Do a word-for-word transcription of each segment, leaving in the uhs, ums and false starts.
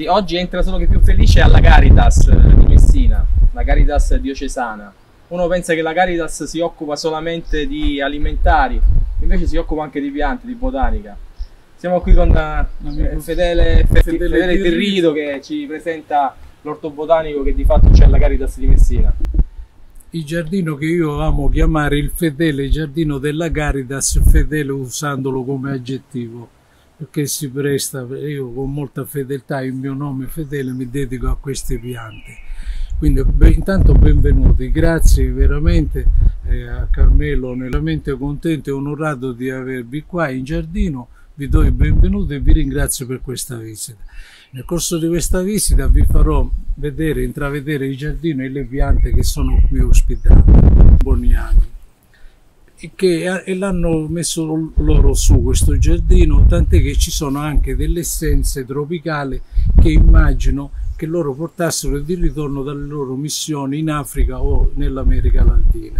Senti, oggi entra solo che più felice alla Caritas di Messina, la Caritas diocesana. Uno pensa che la Caritas si occupa solamente di alimentari, invece si occupa anche di piante, di botanica. Siamo qui con eh, Fedele, Fedele, Fedele Tirrido che ci presenta l'ortobotanico che di fatto c'è alla Caritas di Messina. Il giardino che io amo chiamare il fedele giardino della Caritas, fedele usandolo come aggettivo, perché si presta, io con molta fedeltà, il mio nome Fedele, mi dedico a queste piante. Quindi beh, intanto benvenuti, grazie veramente eh, a Carmelo, veramente contento e onorato di avervi qua in giardino, vi do il benvenuto e vi ringrazio per questa visita. Nel corso di questa visita vi farò vedere, intravedere il giardino e le piante che sono qui ospitate, boniani, e che e l'hanno messo loro su questo giardino, tant'è che ci sono anche delle essenze tropicali che immagino che loro portassero di ritorno dalle loro missioni in Africa o nell'America Latina.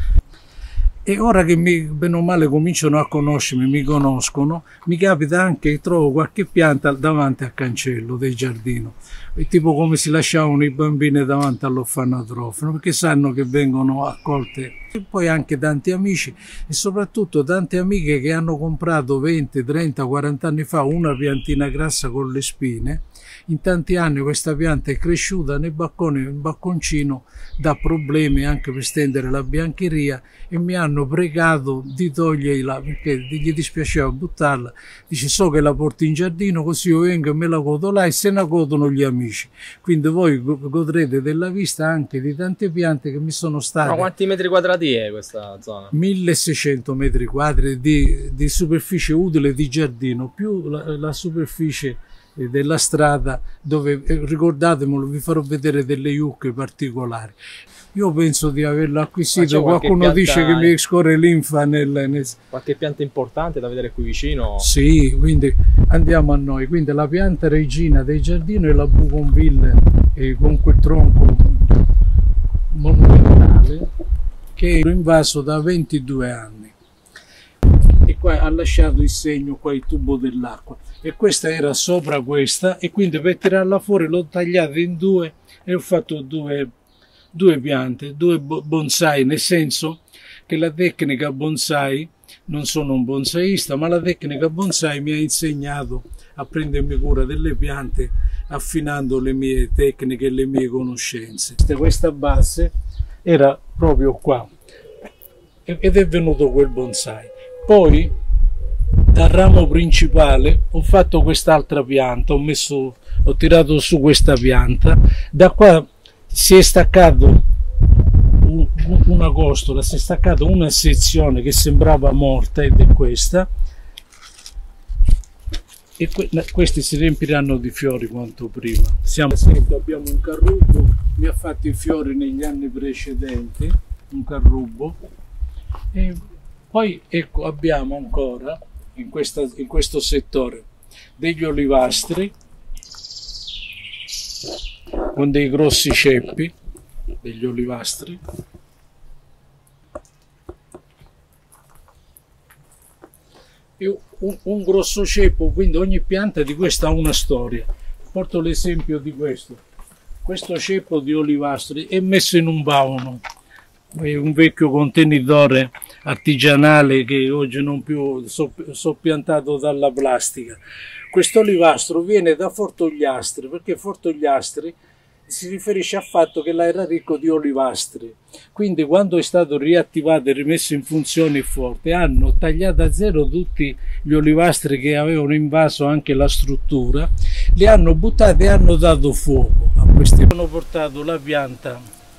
E ora che mi, bene o male cominciano a conoscermi, mi conoscono, mi capita anche che trovo qualche pianta davanti al cancello del giardino, è tipo come si lasciavano i bambini davanti all'orfanotrofio, perché sanno che vengono accolte. E poi anche tanti amici e soprattutto tante amiche che hanno comprato venti, trenta, quaranta anni fa una piantina grassa con le spine. In tanti anni questa pianta è cresciuta nel balcone, il balconcino dà problemi anche per stendere la biancheria e mi hanno pregato di toglierla perché gli dispiaceva buttarla. Dice: so che la porti in giardino così io vengo e me la godo là e se ne godono gli amici. Quindi voi godrete della vista anche di tante piante che mi sono state. Ma quanti metri quadrati è questa zona? milleseicento metri quadri di, di superficie utile di giardino più la, la superficie della strada dove, ricordatemelo, vi farò vedere delle iucche particolari. Io penso di averlo acquisito, qualcuno pianta, dice che mi scorre linfa nel, nel... Qualche pianta importante da vedere qui vicino? Sì, quindi andiamo a noi. Quindi la pianta regina del giardino è la bougainville eh, con quel tronco monumentale che è invaso da ventidue anni. E qua ha lasciato il segno, qua il tubo dell'acqua, e questa era sopra questa, e quindi per tirarla fuori l'ho tagliata in due e ho fatto due, due piante, due bonsai, nel senso che la tecnica bonsai, non sono un bonsaista, ma la tecnica bonsai mi ha insegnato a prendermi cura delle piante affinando le mie tecniche e le mie conoscenze. Questa base era proprio qua ed è venuto quel bonsai. Poi dal ramo principale ho fatto quest'altra pianta, ho, messo, ho tirato su questa pianta, da qua si è staccato un, una costola, si è staccata una sezione che sembrava morta ed è questa, e que, questi si riempiranno di fiori quanto prima. Siamo, abbiamo un carrubo, mi ha fatto i fiori negli anni precedenti, un carrubo, e poi ecco abbiamo ancora in, questa, in questo settore degli olivastri con dei grossi ceppi, degli olivastri, e un, un grosso ceppo, quindi ogni pianta di questa ha una storia. Porto l'esempio di questo, questo ceppo di olivastri è messo in un baono, è un vecchio contenitore artigianale che oggi non più soppiantato dalla plastica. Questo olivastro viene da Fortogliastri, perché Fortogliastri si riferisce al fatto che là era ricco di olivastri. Quindi quando è stato riattivato e rimesso in funzione il forte, hanno tagliato a zero tutti gli olivastri che avevano invaso anche la struttura, li hanno buttati e hanno dato fuoco a questi. Hanno portato la pianta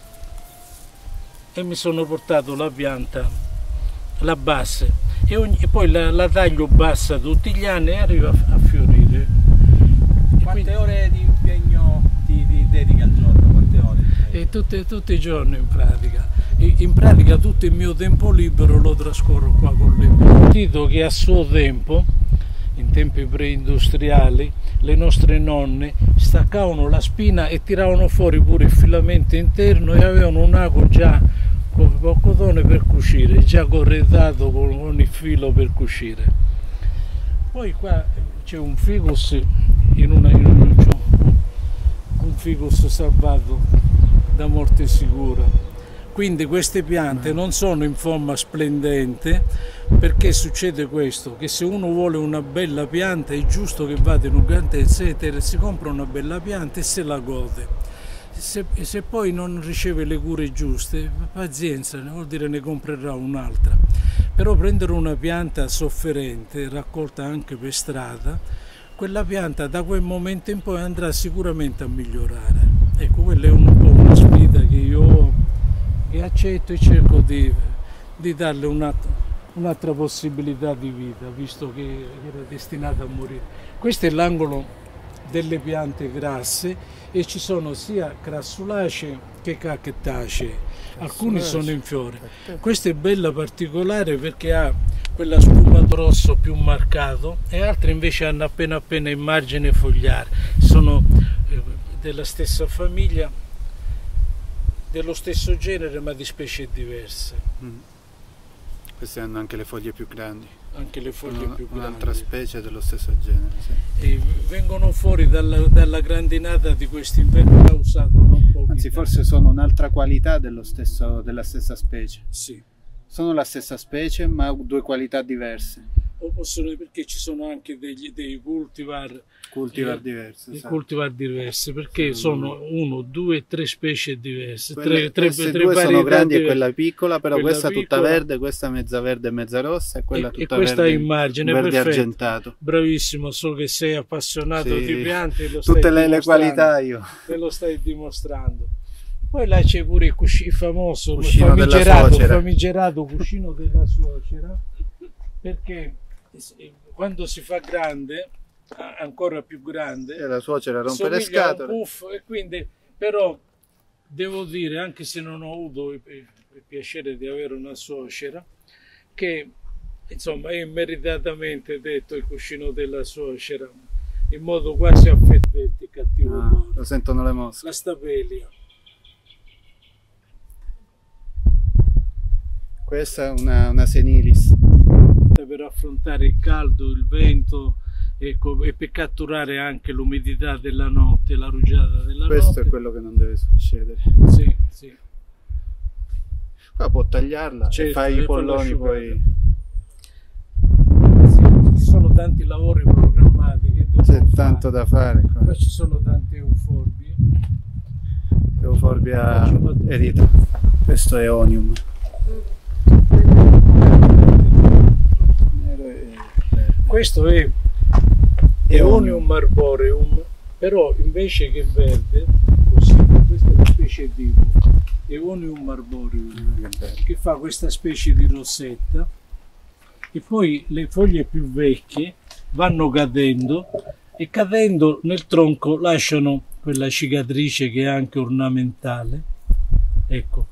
e mi sono portato la pianta, la base, e, ogni, e poi la, la taglio bassa tutti gli anni e arriva a, a fiorire. Quante quindi, ore di impegno ti, ti dedichi al giorno? Quante ore? E tutte, tutti i giorni in pratica. E, in pratica tutto il mio tempo libero lo trascorro qua con le piante. Dito che a suo tempo, in tempi preindustriali, le nostre nonne staccavano la spina e tiravano fuori pure il filamento interno e avevano un ago già con cotone per cucire, già corredato con, con il filo per cucire. Poi qua c'è un ficus in una, in un, ficus salvato da morte sicura. Quindi queste piante non sono in forma splendente, perché succede questo, che se uno vuole una bella pianta è giusto che vada in un grande eccetera, si compra una bella pianta e se la gode. Se, se poi non riceve le cure giuste, pazienza, vuol dire ne comprerà un'altra. Però prendere una pianta sofferente, raccolta anche per strada, quella pianta da quel momento in poi andrà sicuramente a migliorare. Ecco, quella è un po' una sfida che io che accetto e cerco di, di darle un'altra, un'altra possibilità di vita, visto che era destinata a morire. Questo è l'angolo delle piante grasse e ci sono sia crassulacee che cachetacee, alcuni sono in fiore. Questa è bella particolare perché ha quella sfumato rosso più marcato e altre invece hanno appena appena il margine fogliare, sono della stessa famiglia, dello stesso genere ma di specie diverse. Mm. Queste hanno anche le foglie più grandi. Anche le foglie Una, più grandi. Un'altra specie dello stesso genere. Sì. E vengono fuori dalla, dalla grandinata di questo inverno causato non pochi Anzi, danni. forse sono un'altra qualità dello stesso, della stessa specie. Sì. Sono la stessa specie ma due qualità diverse. O possono, perché ci sono anche degli, dei cultivar, Cultivar eh, diversi. dei esatto. cultivar diversi, perché Sì. sono uno, due, tre specie diverse. Quelle, tre, tre, queste tre due sono varietà grandi e diverse. quella piccola, però Quella questa tutta piccola. verde, questa mezza verde e mezza rossa e quella E- e tutta questa verde, immagine, verde perfetto. argentato. Bravissimo, so che sei appassionato Sì. di piante, lo stai Tutte le, le dimostrando. qualità io. Te lo stai dimostrando. Poi là c'è pure il, cuscino, il famoso Cuscino della famigerato, suocera. famigerato cuscino della suocera, perché quando si fa grande, ancora più grande, E la suocera rompe le somiglia a un scatole. puff, e quindi, però devo dire, anche se non ho avuto il, il piacere di avere una suocera, che insomma è immeritatamente detto il cuscino della suocera, in modo quasi affettuoso, cattivo Ah, odore. lo sentono le mosche. La stapelia. Questa è una, una senilis. Per affrontare il caldo, il vento, ecco, e per catturare anche l'umidità della notte, la rugiada della Questo notte. è quello che non deve succedere. Sì, sì. Qua può tagliarla Certo, e fai e i farlo polloni asciugare. poi. Sì, ci sono tanti lavori programmati che C'è dobbiamo tanto fare. da fare qua. Qua ci sono tante euforbie. Euforbia eritra. Questo è onium. Nero e verde. Questo è Eonium arboreum, però invece che verde, così, questa è una specie di Eonium arboreum, Che bello. che fa questa specie di rosetta, e poi le foglie più vecchie vanno cadendo e cadendo nel tronco lasciano quella cicatrice che è anche ornamentale. Ecco,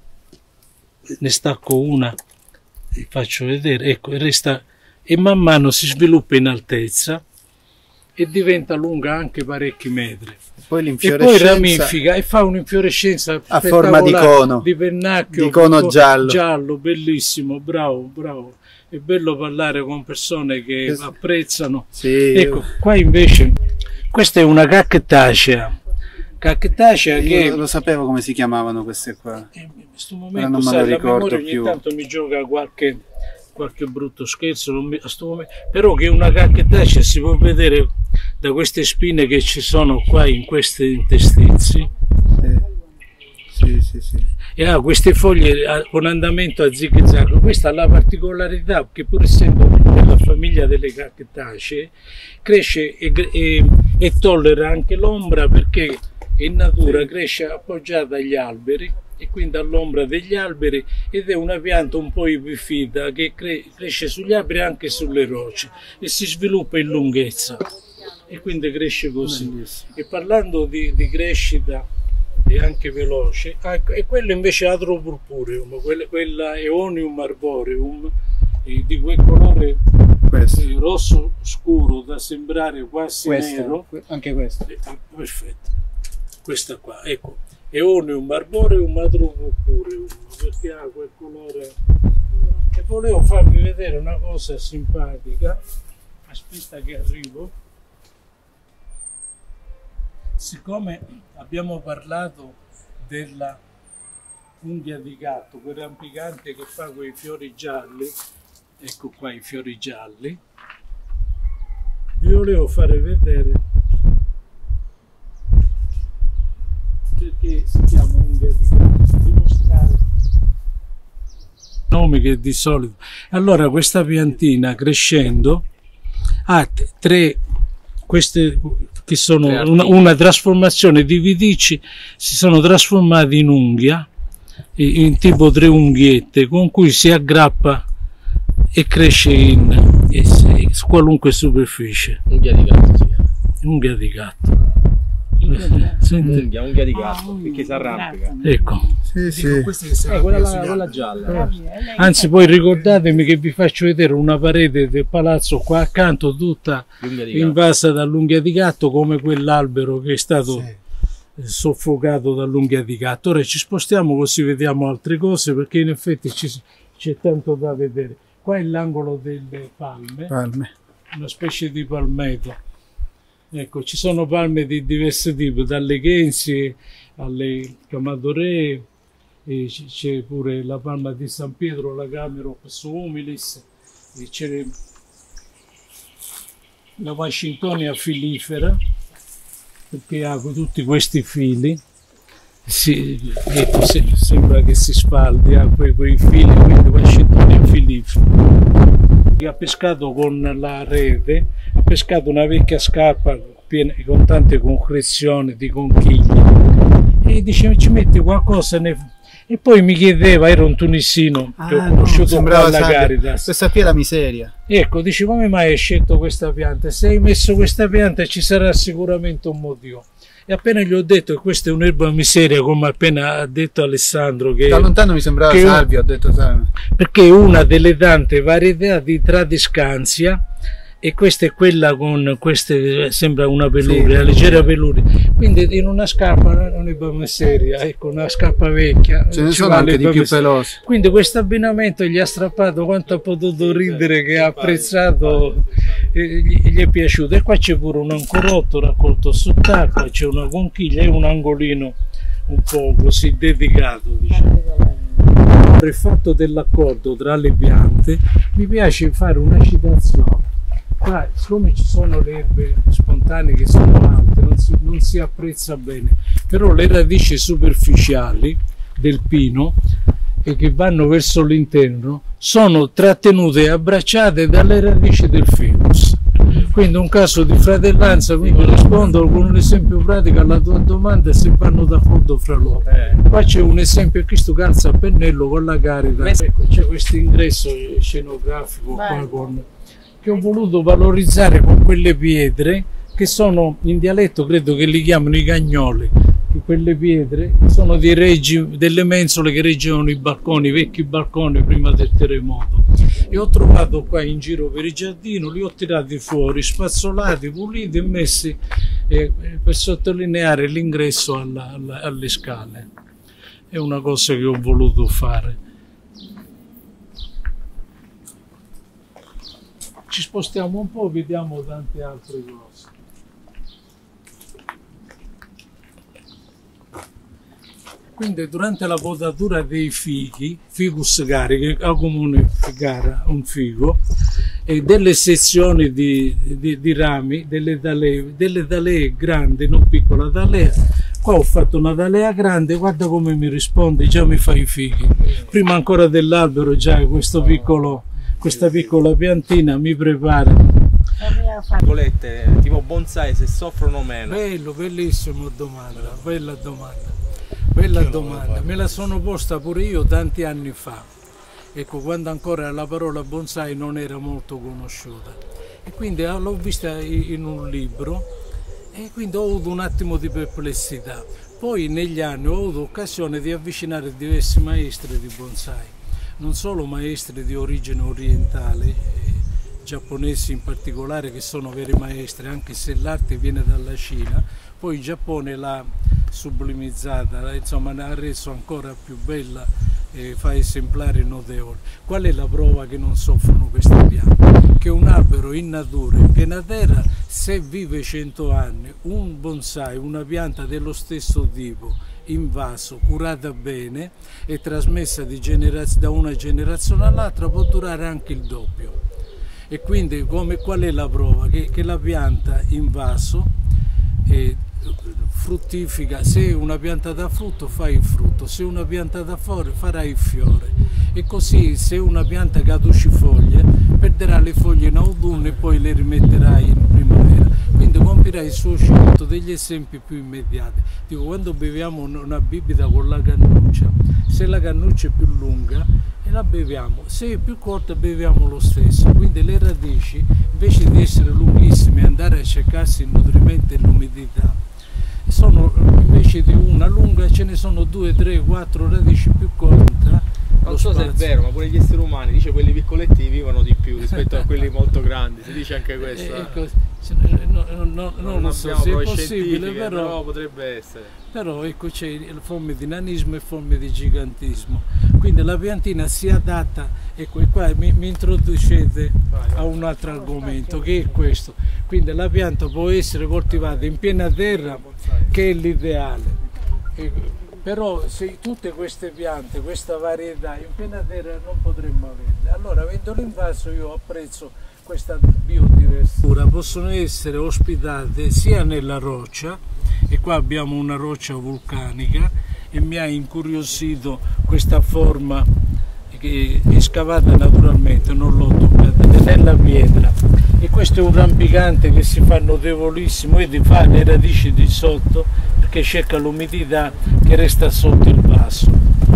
ne stacco una e faccio vedere, ecco, e resta, e man mano si sviluppa in altezza e diventa lunga anche parecchi metri. Poi E poi l'infiorescenza ramifica e fa un'infiorescenza a forma di spettacolare, cono, di pennacchio, di cono co- giallo. giallo, bellissimo, bravo, bravo. È bello parlare con persone che Es- apprezzano. Sì, Ecco, qua invece, questa è una cactacea. Cactacea io che lo sapevo come si chiamavano queste qua. eh, in questo Però momento non me sai, lo la ricordo memoria ogni più. tanto mi gioca qualche, qualche brutto scherzo, non mi- a sto momento- però che una cactacea si può vedere da queste spine che ci sono qua in questi interstizi. Sì, sì, sì, sì. E ha queste foglie a- con andamento a zig-zag. Questa ha la particolarità che, pur essendo della famiglia delle cactacee, cresce e, gr- e- e tollera anche l'ombra, perché in natura cresce appoggiata agli alberi e quindi all'ombra degli alberi, ed è una pianta un po' epifita che cre- cresce sugli alberi e anche sulle rocce e si sviluppa in lunghezza e quindi cresce così. Bellissimo. E parlando di, di crescita e anche veloce, ah, e quello invece è Atropurpureum, quella, quella Eonium arboreum, eh, di quel colore Questo. eh, rosso scuro da sembrare quasi nero. Questo, anche questo. Eh, eh, perfetto, questa qua, ecco, Eonium arboreum Atropurpureum, perché ha quel colore. E volevo farvi vedere una cosa simpatica, aspetta che arrivo. siccome abbiamo parlato della unghia di gatto, quel rampicante che fa quei fiori gialli, ecco qua i fiori gialli, vi volevo fare vedere perché si chiama unghia di gatto, dimostrare nomi che di solito. Allora questa piantina crescendo ha tre, queste che sono una, una trasformazione di viticci, si sono trasformati in unghia, in tipo tre unghiette con cui si aggrappa e cresce in, in su qualunque superficie. Unghia di gatto si chiama. Unghia di gatto. Unghia, unghia di gatto, perché si arrampica. Ecco. Sì, sì. Eh, quella, la, quella gialla. Anzi, poi ricordatemi che vi faccio vedere una parete del palazzo qua accanto tutta invasa dall'unghia di gatto, come quell'albero che è stato sì. soffocato dall'unghia di gatto. Ora ci spostiamo così vediamo altre cose, perché in effetti c'è tanto da vedere. Qua è l'angolo delle palme, palme, una specie di palmeto. Ecco, ci sono palme di diversi tipi, dalle Ghensi alle Camadoree, c'è pure la palma di San Pietro, la Camerops humilis, c'è la Washingtonia filifera, perché ha tutti questi fili, si, ecco, se, sembra che si spaldi, ha quei, quei fili, quindi Washingtonia filifera. Ha pescato con la rete, ha pescato una vecchia scarpa piena, con tante concrezioni di conchiglie, e diceva ci metti qualcosa ne... e poi mi chiedeva, era un tunisino ah, che ho conosciuto no, alla Caritas, questa qui è la miseria, ecco, dice come mai hai scelto questa pianta, se hai messo questa pianta ci sarà sicuramente un motivo. E appena gli ho detto che questa è un'erba miseria, come appena ha detto Alessandro, che da lontano mi sembrava che salvia, ho detto salvia. Perché è una delle tante varietà di Tradescantia, e questa è quella con queste, sembra una peluria, sì, leggera peluria, quindi in una scarpa non è miseria, ecco, una scarpa vecchia ce ne sono anche di più pelose, quindi questo abbinamento gli ha strappato quanto ha potuto ridere, che ha apprezzato, eh, gli, gli è piaciuto. E qua c'è pure un ancorotto raccolto sott'acqua, c'è una conchiglia e un angolino un po' così dedicato, diciamo. Per il fatto dell'accordo tra le piante mi piace fare una citazione. Qua, siccome ci sono le erbe spontanee che sono alte, non si, non si apprezza bene, però le radici superficiali del pino e che vanno verso l'interno sono trattenute e abbracciate dalle radici del ficus. Quindi un caso di fratellanza, quindi rispondo con un esempio pratico alla tua domanda, se vanno d'accordo fra loro. Qua c'è un esempio, questo calza a pennello con la Caritas, ecco, c'è questo ingresso scenografico qua con, che ho voluto valorizzare con quelle pietre che sono, in dialetto credo che li chiamano i cagnoli, che quelle pietre sono dei reggi, delle mensole che reggevano i balconi, i vecchi balconi prima del terremoto. E ho trovato qua in giro per il giardino, li ho tirati fuori, spazzolati, puliti e messi eh, per sottolineare l'ingresso alla, alla, alle scale. È una cosa che ho voluto fare. Ci spostiamo un po', vediamo tante altre cose. Quindi durante la potatura dei fichi, ficus gari, che ha comune gara, un figo, e delle sezioni di, di, di rami, delle dalee, delle dalee grandi, non piccola dalea, qua ho fatto una dalea grande, guarda come mi risponde, già mi fa i fichi. Prima ancora dell'albero già questo piccolo, questa piccola piantina mi prepara. Tipo bonsai, se soffrono meno. Bello, bellissima domanda, bella domanda. Bella domanda, me la sono posta pure io tanti anni fa, ecco, quando ancora la parola bonsai non era molto conosciuta, e quindi l'ho vista in un libro e quindi ho avuto un attimo di perplessità. Poi negli anni ho avuto occasione di avvicinare diversi maestri di bonsai, non solo maestri di origine orientale, giapponesi in particolare, che sono veri maestri, anche se l'arte viene dalla Cina, poi il Giappone l'ha sublimizzata, insomma, ne ha reso ancora più bella e fa esemplari notevoli. Qual è la prova che non soffrono queste piante? Che un albero in natura, in piena terra, se vive cento anni, un bonsai, una pianta dello stesso tipo, in vaso, curata bene e trasmessa di generaz- da una generazione all'altra, può durare anche il doppio. E quindi come, qual è la prova? Che, che la pianta in vaso eh, fruttifica, se una pianta dà frutto fa il frutto, se una pianta dà fiore farà il fiore, e così se una pianta caducifoglie perderà le foglie in autunno e poi le rimetterà in primavera, quindi compirà il suo ciclo. Degli esempi più immediati: dico, quando beviamo una bibita con la cannuccia, se la cannuccia è più lunga e la beviamo, se è più corta beviamo lo stesso, quindi le radici invece di essere lunghissime e andare a cercarsi il nutrimento e l'umidità, sono, invece di una lunga ce ne sono due, tre, quattro radici più corte. Non so se è vero, ma pure gli esseri umani, dice, quelli piccoletti vivono di più rispetto a quelli molto grandi, si dice anche questo. Eh, eh. ecco, no, no, no, non lo so se è possibile, però, però potrebbe essere. Però ecco, c'è forme di nanismo e forme di gigantismo, quindi la piantina si adatta. Ecco, e qua mi, mi introducete a un altro argomento, che è questo. Quindi la pianta può essere coltivata in piena terra, che è l'ideale. Però se tutte queste piante, questa varietà in piena terra non potremmo averle. Allora, avendolo in vaso, io apprezzo questa biodiversità. Possono essere ospitate sia nella roccia, e qua abbiamo una roccia vulcanica, e mi ha incuriosito questa forma che è scavata naturalmente, non l'ho toccata, nella pietra. E questo è un rampicante che si fa notevolissimo e fa le radici di sotto, perché cerca l'umidità che resta sotto il vaso.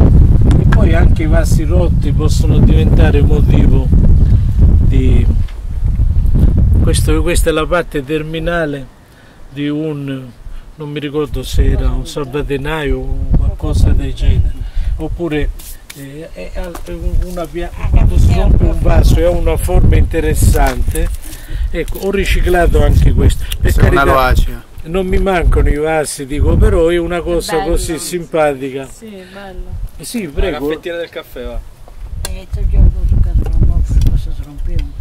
E poi anche i vasi rotti possono diventare motivo di... Questo, questa è la parte terminale di un, non mi ricordo se era un salvadenaio o qualcosa del genere, oppure eh, è una, quando si rompe un vaso e ha una forma interessante. Ecco, ho riciclato anche questo. Per carità, una loacea. Non mi mancano i vasi, dico, però è una cosa bello, così simpatica. Sì, bello. Eh sì, prego. La caffettiera del caffè, va. E questo giorno ho toccato la morte, questo si rompeva.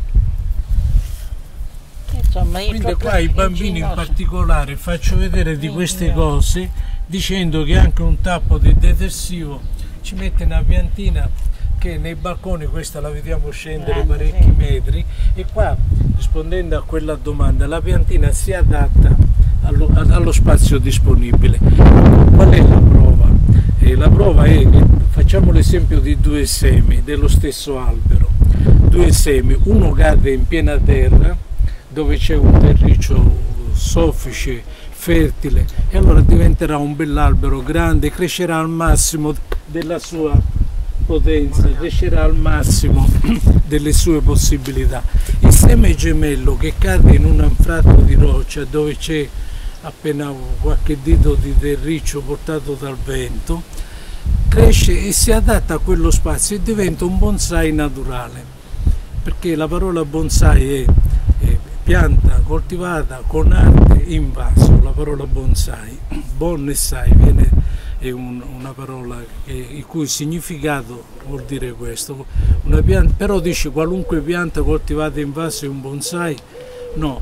Insomma, quindi qua i bambini in particolare faccio vedere di queste cose, dicendo che anche un tappo di detersivo ci mette una piantina che nei balconi, questa la vediamo scendere parecchi metri, e qua, rispondendo a quella domanda, la piantina si adatta allo, allo spazio disponibile. Qual è la prova? Eh, la prova è che facciamo l'esempio di due semi dello stesso albero, due semi, uno cade in piena terra dove c'è un terriccio soffice, fertile, e allora diventerà un bell'albero grande, crescerà al massimo della sua potenza, crescerà al massimo delle sue possibilità. Il seme gemello che cade in un anfratto di roccia dove c'è appena qualche dito di terriccio portato dal vento, cresce e si adatta a quello spazio e diventa un bonsai naturale, perché la parola bonsai è, è pianta coltivata con arte in vaso. La parola bonsai, bonsai, viene, è un, una parola che, il cui significato vuol dire questo. Una pianta, però dice qualunque pianta coltivata in vaso è un bonsai? No,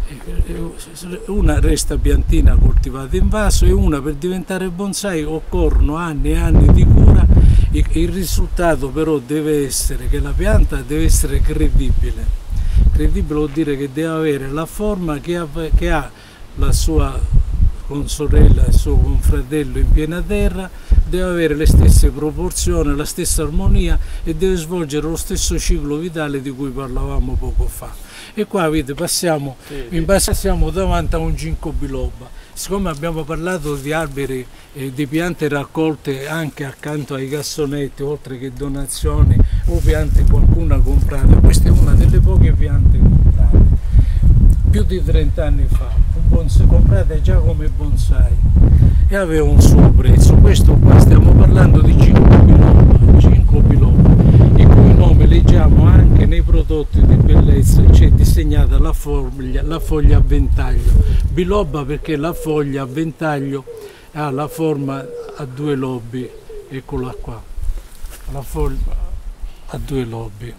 una resta piantina coltivata in vaso e una, per diventare bonsai occorrono anni e anni di cura. Il risultato però deve essere che la pianta deve essere credibile. Credibile vuol dire che deve avere la forma che ha, che ha la sua consorella, il suo confratello in piena terra, deve avere le stesse proporzioni, la stessa armonia e deve svolgere lo stesso ciclo vitale di cui parlavamo poco fa. E qua vedete, passiamo, sì, in base, siamo davanti a un ginkgo biloba. Siccome abbiamo parlato di alberi e di piante raccolte anche accanto ai cassonetti, oltre che donazioni o piante qualcuna comprata, questa è una delle poche piante comprate più di trenta anni fa, un bonsai, comprate già come bonsai, e aveva un suo prezzo. Questo qua stiamo parlando di ginkgo biloba, ginkgo biloba, il cui nome leggiamo anche nei prodotti di bellezza, c'è disegnata la foglia, la foglia a ventaglio, biloba perché la foglia a ventaglio ha la forma a due lobi, eccola qua. la foglia ha due lobi,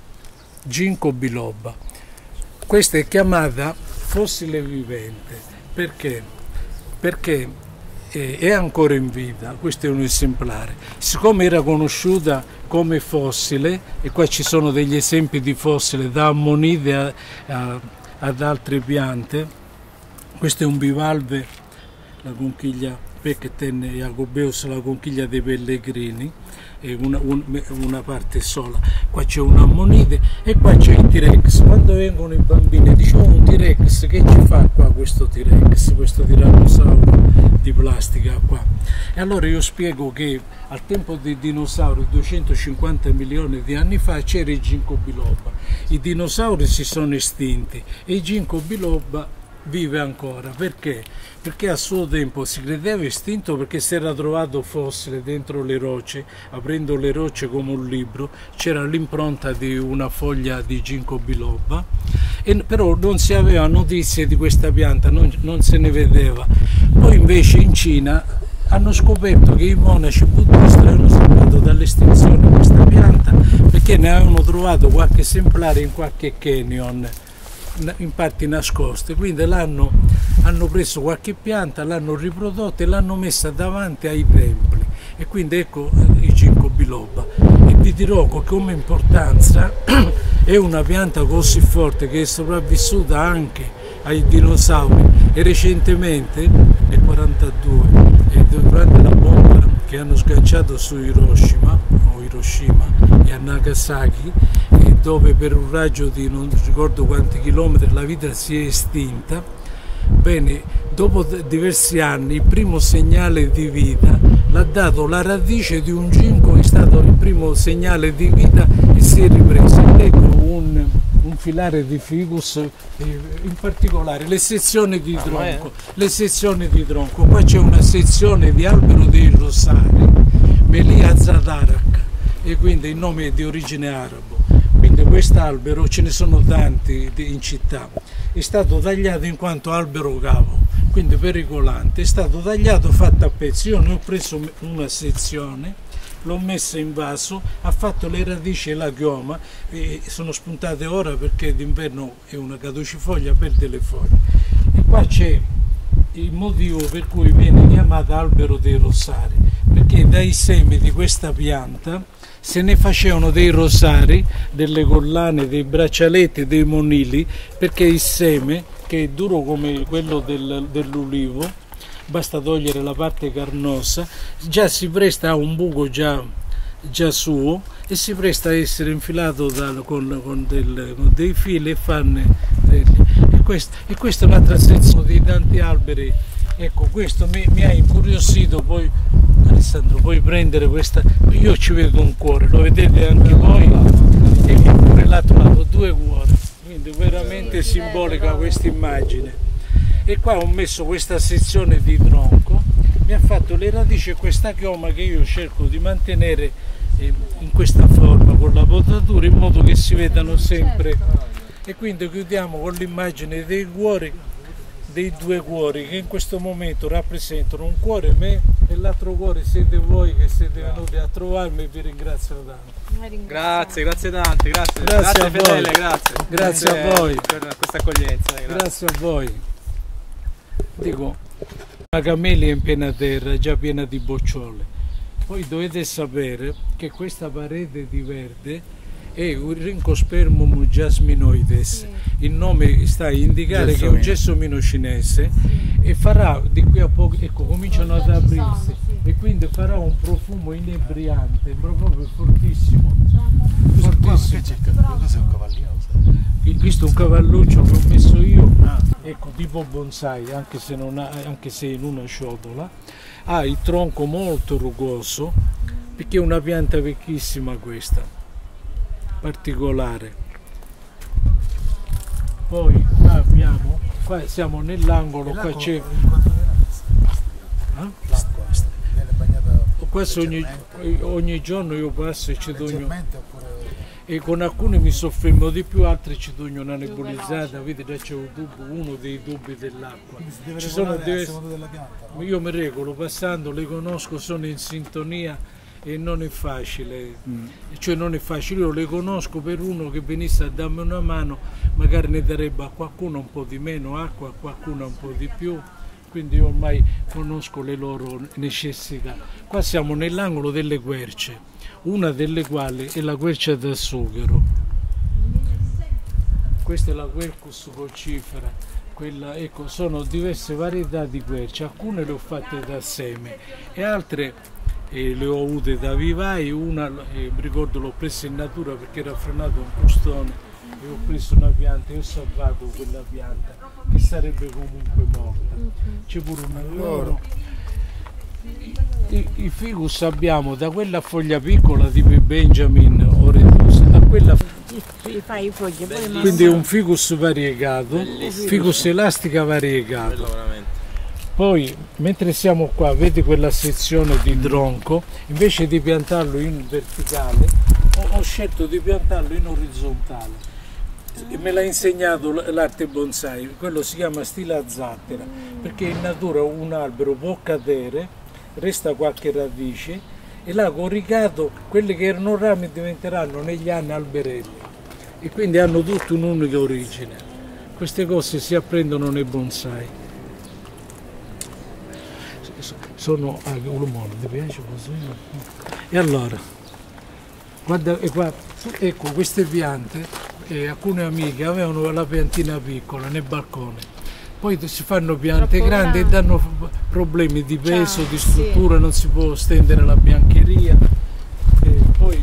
ginkgo biloba. Questa è chiamata fossile vivente perché? Perché è ancora in vita, questo è un esemplare. Siccome era conosciuta come fossile, e qua ci sono degli esempi di fossile da ammonite a, a, ad altre piante, questo è un bivalve, la conchiglia Pecten jacobeus, la conchiglia dei pellegrini, è una, un, una parte sola. Qua c'è un ammonite e qua c'è il T-Rex. Quando vengono i bambini dicono un T-Rex, che ci fa qua questo T-Rex, questo tirannosauro di plastica qua? E allora io spiego che al tempo dei dinosauri, duecentocinquanta milioni di anni fa, c'era il ginkgo biloba. I dinosauri si sono estinti e il ginkgo biloba vive ancora. Perché? Perché a suo tempo si credeva estinto perché si era trovato fossile dentro le rocce. Aprendo le rocce come un libro c'era l'impronta di una foglia di ginkgo biloba, e però non si aveva notizie di questa pianta, non, non se ne vedeva. Poi invece in Cina hanno scoperto che i monaci buddisti avevano salvato dall'estinzione questa pianta perché ne avevano trovato qualche esemplare in qualche canyon, in parti nascoste, quindi l'hanno, hanno preso qualche pianta, l'hanno riprodotta e l'hanno messa davanti ai templi, e quindi ecco il ginkgo biloba. E vi dirò che come importanza è una pianta così forte che è sopravvissuta anche ai dinosauri, e recentemente nel quarantadue, durante la bomba che hanno sganciato su Hiroshima o Hiroshima e a Nagasaki, dove per un raggio di non ricordo quanti chilometri la vita si è estinta, bene, dopo diversi anni il primo segnale di vita l'ha dato la radice di un ginkgo, è stato il primo segnale di vita e si è ripreso. Ecco un, un filare di ficus, in particolare le sezioni di tronco, le sezioni di tronco. Qua c'è una sezione di albero dei rosari, Melia zadarak, e quindi il nome è di origine arabo. Quindi quest'albero, ce ne sono tanti in città, è stato tagliato in quanto albero cavo, quindi pericolante, è stato tagliato, fatto a pezzi. Io ne ho preso una sezione, l'ho messa in vaso, ha fatto le radici e la chioma, e sono spuntate ora perché d'inverno è una caducifoglia, perde le foglie. E qua c'è il motivo per cui viene chiamata albero dei rosari, perché dai semi di questa pianta se ne facevano dei rosari, delle collane, dei braccialetti, dei monili, perché il seme, che è duro come quello del, dell'ulivo, basta togliere la parte carnosa, già si presta a un buco già, già suo, e si presta a essere infilato da, con, con, del, con dei fili e farne degli. E, questo, e questa è un'altra sezione di tanti alberi. Ecco, questo mi, mi ha incuriosito. Poi Alessandro, puoi prendere questa, io ci vedo un cuore, lo vedete anche voi, e pure l'altro lato due cuori, quindi veramente simbolica questa immagine. E qua ho messo questa sezione di tronco, mi ha fatto le radici e questa chioma che io cerco di mantenere in questa forma con la potatura, in modo che si vedano sempre. E quindi chiudiamo con l'immagine dei cuori, dei due cuori che in questo momento rappresentano un cuore me e l'altro cuore siete voi che siete venuti a trovarmi, e vi ringrazio tanto. Grazie, grazie tante, grazie. Grazie, grazie a fedele, voi. grazie. Grazie a voi per questa accoglienza. Grazie. Grazie a voi. Dico, una camellia in piena terra, già piena di bocciole. Poi dovete sapere che questa parete di verde è un Rhincospermum jasminoides, il nome sta a indicare che è un gelsomino cinese, e farà di qui a poco, ecco, cominciano ad aprirsi, e quindi farà un profumo inebriante, proprio fortissimo, fortissimo. Cos'è un cavallino? Questo è un cavalluccio che ho messo io, ecco, tipo bonsai, anche se, non ha, anche se in una ciotola, ha il tronco molto rugoso, perché è una pianta vecchissima questa, particolare. Poi qua abbiamo, qua siamo nell'angolo, qua c'è qua ogni, ogni giorno io passo e ci do, e con alcuni mi soffermo di più, altri ci do una nebulizzata, vedete c'è un tubo, uno dei tubi dell'acqua. Ci sono diversi, io mi regolo passando, le conosco, sono in sintonia, e non è facile, mm. cioè non è facile, io le conosco, per uno che venisse a darmi una mano magari ne darebbe a qualcuno un po' di meno acqua, a qualcuno un po' di più, quindi io ormai conosco le loro necessità. Qua siamo nell'angolo delle querce, una delle quali è la quercia da sughero, questa è la Quercus vocifera, quella, ecco, sono diverse varietà di querce, alcune le ho fatte da seme e altre e le ho avute da vivai. Una eh, mi ricordo l'ho presa in natura perché era frenato un custone e ho preso una pianta e ho salvato quella pianta che sarebbe comunque morta. C'è pure un loro. I, i ficus abbiamo da quella foglia piccola tipo i Benjamin o Redusa a quella, quindi un ficus variegato, ficus elastica variegato. Poi, mentre siamo qua, vedi quella sezione di tronco, invece di piantarlo in verticale, ho, ho scelto di piantarlo in orizzontale. E me l'ha insegnato l'arte bonsai, quello si chiama stile a zattera, perché in natura un albero può cadere, resta qualche radice, e là coricato, quelli che erano rami diventeranno negli anni alberelli, e quindi hanno tutti un'unica origine. Queste cose si apprendono nei bonsai. Sono ah, l'umore, ti piace così? E allora, guarda, e qua, ecco queste piante, eh, alcune amiche avevano la piantina piccola nel balcone, poi si fanno piante Troppo grandi grande. E danno problemi di peso, Ciao, di struttura, sì. Non si può stendere la biancheria. E poi,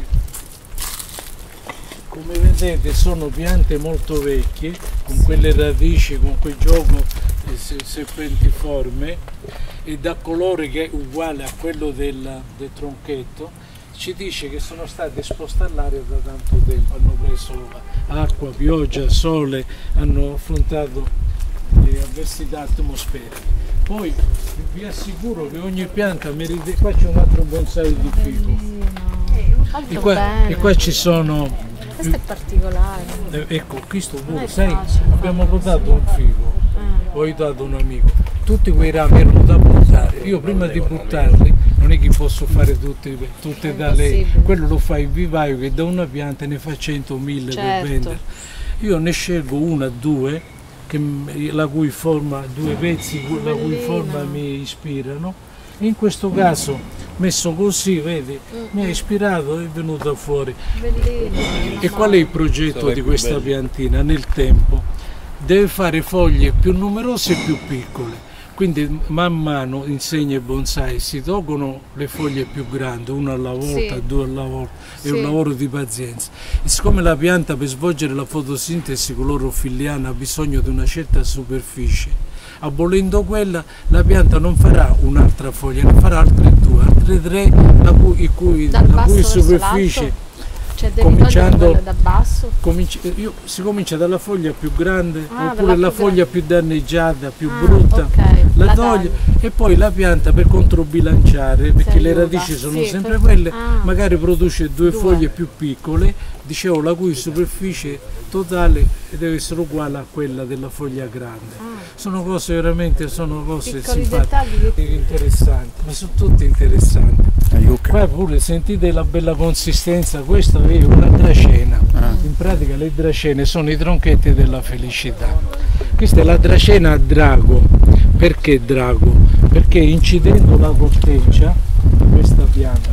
come vedete, sono piante molto vecchie, con sì. quelle radici, con quel gioco eh, serpentiforme, e da colore che è uguale a quello del, del tronchetto, ci dice che sono state esposte all'aria da tanto tempo, hanno preso acqua, pioggia, sole, hanno affrontato le avversità atmosferiche. Poi vi assicuro che ogni pianta merita. Qua c'è un altro bonsai di fico e qua, e qua ci sono, questo è particolare, eh, ecco, questo pure, sai, abbiamo potato un fico, ho aiutato un amico, tutti quei rami erano da buttare, io prima di buttarli non è che posso fare tutte, tutte da lei, quello lo fa in vivaio che da una pianta ne fa cento, mille certo. per vendere, io ne scelgo una, due, che, la cui forma, due pezzi la cui forma mi ispirano, e in questo caso messo così, vedi, mi ha ispirato e è venuta fuori. Bellino. E qual è il progetto di questa piantina nel tempo? Deve fare foglie più numerose e più piccole, quindi man mano insegna i bonsai, si tolgono le foglie più grandi, una alla volta, sì. due alla volta, sì. è un lavoro di pazienza. E siccome la pianta per svolgere la fotosintesi clorofilliana ha bisogno di una certa superficie, abolendo quella la pianta non farà un'altra foglia, ne farà altre due, altre tre, la cui, cui, la cui superficie... Cioè devi cominciando da basso? Cominci, io, si comincia dalla foglia più grande, ah, oppure la più foglia grande. più danneggiata, più ah, brutta, okay. la, la toglie e poi la pianta per controbilanciare, perché si le aiuta. radici sono sì, sempre per... quelle, ah. magari produce due, due foglie più piccole, dicevo la cui superficie totale deve essere uguale a quella della foglia grande. Ah. Sono cose veramente, sono cose simpatiche, interessanti, ma sono tutte interessanti. Qua pure sentite la bella consistenza, questa è una dracena, ah. in pratica le dracene sono i tronchetti della felicità. Questa è la dracena a drago, perché drago? Perché incidendo la corteccia, questa pianta,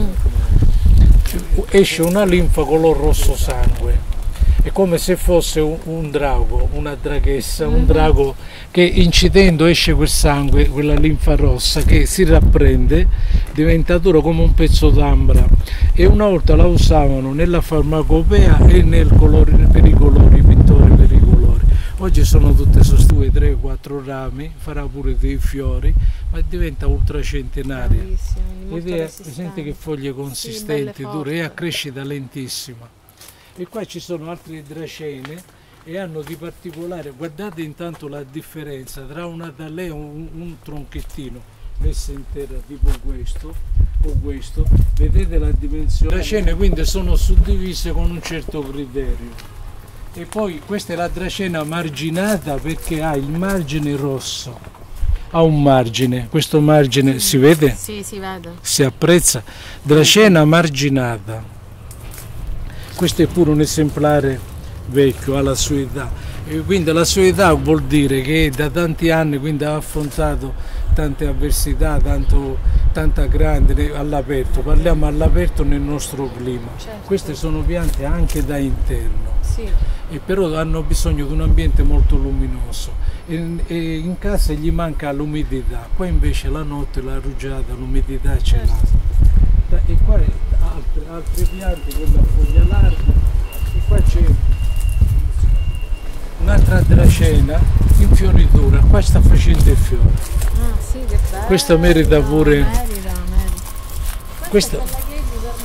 mm. esce una linfa color rosso sangue. È come se fosse un, un drago, una draghessa, un drago che incidendo esce quel sangue, quella linfa rossa che si rapprende, diventa duro come un pezzo d'ambra, e una volta la usavano nella farmacopea e nel colore, per i colori, i pittori per i colori. Oggi sono tutte su due, tre, quattro rami, farà pure dei fiori, ma diventa ultracentenaria. Ed è, senti che foglie consistenti, sì, dure, e a crescita lentissima. E qua ci sono altre dracene e hanno di particolare, guardate intanto la differenza tra una tallea e un, un tronchettino messa in terra tipo questo o questo, vedete la dimensione. Le dracene quindi sono suddivise con un certo criterio. E poi questa è la dracena marginata perché ha il margine rosso, ha un margine, questo margine si vede? Sì, si vede. Si apprezza. Dracena marginata. Questo è pure un esemplare vecchio, ha la sua età. E quindi la sua età vuol dire che da tanti anni quindi ha affrontato tante avversità, tanto, tanta grande all'aperto. Parliamo all'aperto nel nostro clima. Certo. Queste sono piante anche da interno. Sì. E però hanno bisogno di un ambiente molto luminoso e, e in casa gli manca l'umidità, qua invece la notte la rugiada, l'umidità ce l'ha. E qua altre, altre piante, quella a foglia larga, e qua c'è un'altra dracena in fioritura, qua sta facendo il fiore. Ah, sì, che bello. Questa merita pure. Merita, merita. Questa, Questa è la chiesa per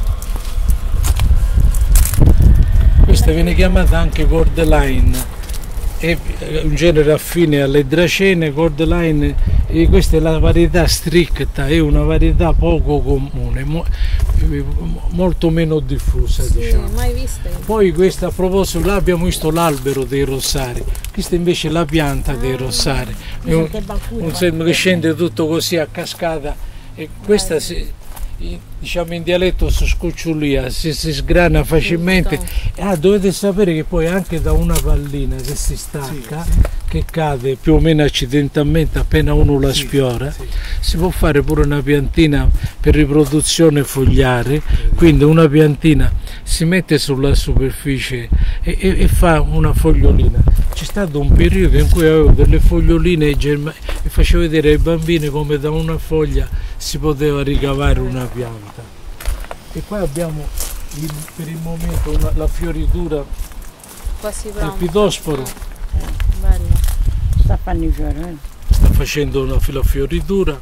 questa viene chiamata anche Cordyline, è un genere affine alle dracene. Cordyline, e questa è la varietà stricta, è una varietà poco comune, mo, molto meno diffusa, sì, diciamo. mai vista. Poi questa, a proposito, là abbiamo visto l'albero dei rossari, questa invece è la pianta dei rossari, è un, un seme che scende tutto così a cascata, e questa si, diciamo in dialetto si scucciulia, si, si sgrana facilmente. Ah, dovete sapere che poi anche da una pallina che si stacca, sì, sì, che cade più o meno accidentalmente appena uno la, sì, sfiora, sì, si può fare pure una piantina per riproduzione fogliare, quindi una piantina si mette sulla superficie e, e, e fa una fogliolina. C'è stato un periodo in cui avevo delle foglioline e facevo vedere ai bambini come da una foglia si poteva ricavare una pianta. E qua abbiamo il, per il momento una, la fioritura del pitosporo. Eh, bello. Sta fanno i fiori, eh? Sta facendo una la fioritura.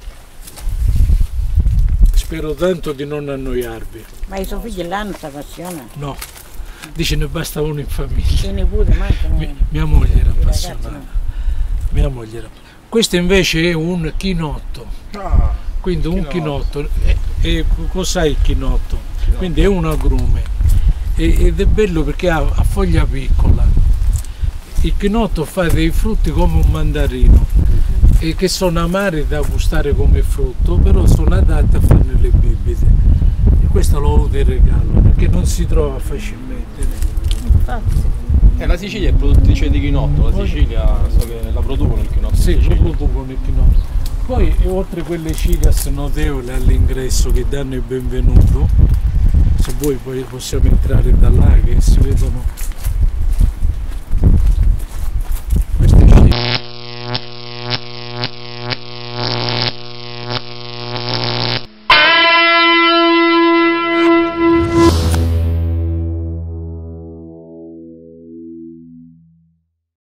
Spero tanto di non annoiarvi. Ma i suoi figli l'hanno sta passione? No, dice ne basta uno in famiglia. E ne pure mancano. Mi, mia moglie era appassionata. Mia moglie era. Questo invece è un chinotto. Ah. Quindi un chinotto, e, e cos'è il chinotto? Quindi è un agrume e, ed è bello perché ha, ha foglia piccola. Il chinotto fa dei frutti come un mandarino e che sono amari da gustare come frutto, però sono adatti a fare le bibite. E questo l'ho avuto in regalo perché non si trova facilmente. Infatti. Eh, la Sicilia è produttrice di chinotto, la Sicilia so che la producono il chinotto. Sì, lo producono il chinotto. Poi oltre quelle cicas notevoli all'ingresso che danno il benvenuto, se vuoi poi possiamo entrare da là che si vedono